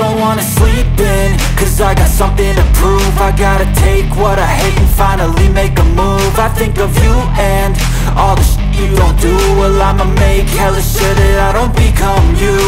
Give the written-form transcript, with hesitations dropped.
don't wanna sleep in, cause I got something to prove. I gotta take what I hate and finally make a move. I think of you and all the shit you don't do. Well, I'ma make hella sure that I don't become you.